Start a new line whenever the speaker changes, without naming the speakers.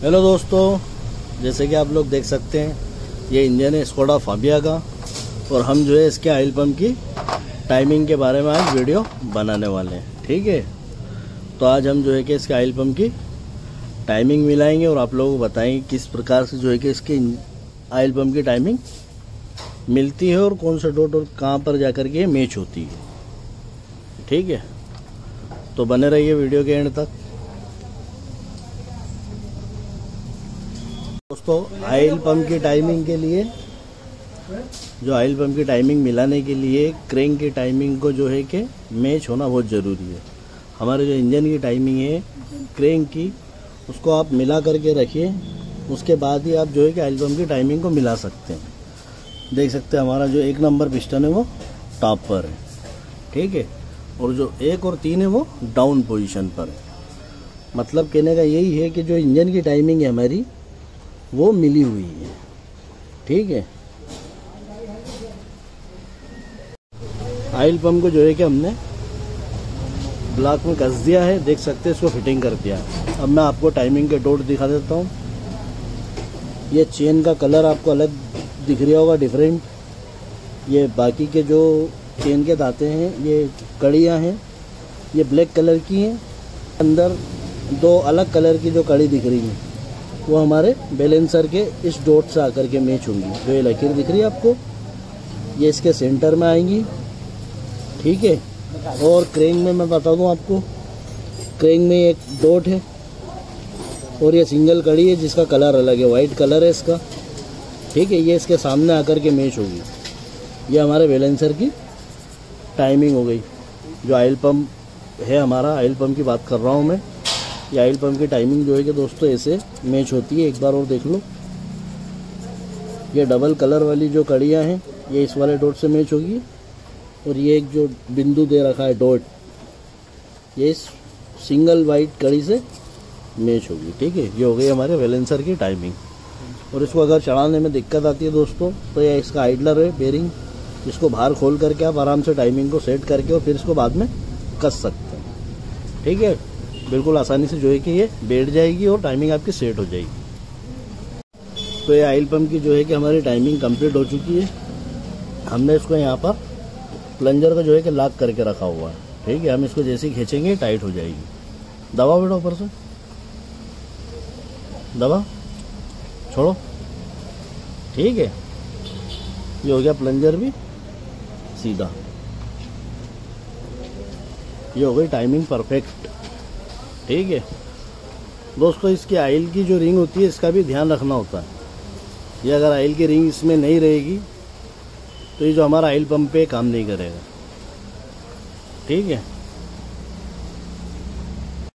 Hello दोस्तों, जैसे कि आप लोग देख सकते हैं ये इंजन है स्कोडा फाबिया का और हम जो है इसके ऑयल पंप की टाइमिंग के बारे में आज वीडियो बनाने वाले हैं। ठीक है, तो आज हम जो है कि इसके ऑयल पंप की टाइमिंग मिलाएंगे और आप लोगों को बताएंगे किस प्रकार से जो है कि इसके ऑयल पंप की टाइमिंग मिलती है और कौन सा डॉट और कहाँ पर जाकर के मैच होती है। ठीक है, तो बने रहिए वीडियो के एंड तक। दोस्तों, ऑयल पंप की टाइमिंग के लिए जो ऑयल पंप की टाइमिंग मिलाने के लिए क्रैंक की टाइमिंग को जो है कि मैच होना बहुत ज़रूरी है। हमारे जो इंजन की टाइमिंग है क्रैंक की, उसको आप मिला करके रखिए, उसके बाद ही आप जो है कि ऑयल पंप की टाइमिंग को मिला सकते हैं। देख सकते हैं हमारा जो 1 नंबर पिस्टन है वो टॉप पर है। ठीक है, और जो 1 और 3 है वो डाउन पोजीशन पर है। मतलब कहने का यही है कि जो इंजन की टाइमिंग है हमारी वो मिली हुई है। ठीक है, ऑयल पंप को जो है कि हमने ब्लॉक में कस दिया है, देख सकते हैं इसको फिटिंग कर दिया है। अब मैं आपको टाइमिंग के डॉट दिखा देता हूँ। ये चेन का कलर आपको अलग दिख रहा होगा, डिफरेंट। ये बाकी के जो चेन के दांते हैं, ये कड़ियाँ हैं, ये ब्लैक कलर की हैं। अंदर 2 अलग कलर की जो कड़ी दिख रही हैं वो हमारे बैलेंसर के इस डॉट से आकर के मैच होंगी। जो ये लकीर दिख रही है आपको, ये इसके सेंटर में आएंगी। ठीक है, और क्रैंक में मैं बता दूं आपको, क्रैंक में एक डॉट है और ये सिंगल कड़ी है जिसका कलर अलग है, वाइट कलर है इसका। ठीक है, ये इसके सामने आकर के मैच होगी। ये हमारे बैलेंसर की टाइमिंग हो गई। जो ऑयल पंप है हमारा, ऑयल पंप की बात कर रहा हूँ मैं, ये ऑयल पंप की टाइमिंग जो है कि दोस्तों ऐसे मैच होती है। एक बार और देख लो, ये डबल कलर वाली जो कड़ियाँ हैं ये इस वाले डॉट से मैच होगी और ये एक जो बिंदु दे रखा है डॉट, ये इस सिंगल वाइट कड़ी से मैच होगी। ठीक है, ये हो गई हमारे बैलेंसर की टाइमिंग। और इसको अगर चढ़ाने में दिक्कत आती है दोस्तों, तो ये इसका आइडलर है बेरिंग, इसको बाहर खोल करके आप आराम से टाइमिंग को सेट करके और फिर इसको बाद में कस सकते हैं। ठीक है, बिल्कुल आसानी से जो है कि ये बैठ जाएगी और टाइमिंग आपकी सेट हो जाएगी। तो ये ऑयल पंप की जो है कि हमारी टाइमिंग कंप्लीट हो चुकी है। हमने इसको यहाँ पर प्लंजर को जो है कि लॉक करके रखा हुआ है। ठीक है, हम इसको जैसे ही खींचेंगे टाइट हो जाएगी। दबाओ बेटा, ऊपर से दबा, छोड़ो। ठीक है, ये हो गया प्लंजर भी सीधा। ये हो गई टाइमिंग परफेक्ट। ठीक है दोस्तों, इसकी ऑयल की जो रिंग होती है इसका भी ध्यान रखना होता है। ये अगर ऑयल की रिंग इसमें नहीं रहेगी तो ये जो हमारा ऑयल पंप पे काम नहीं करेगा। ठीक है।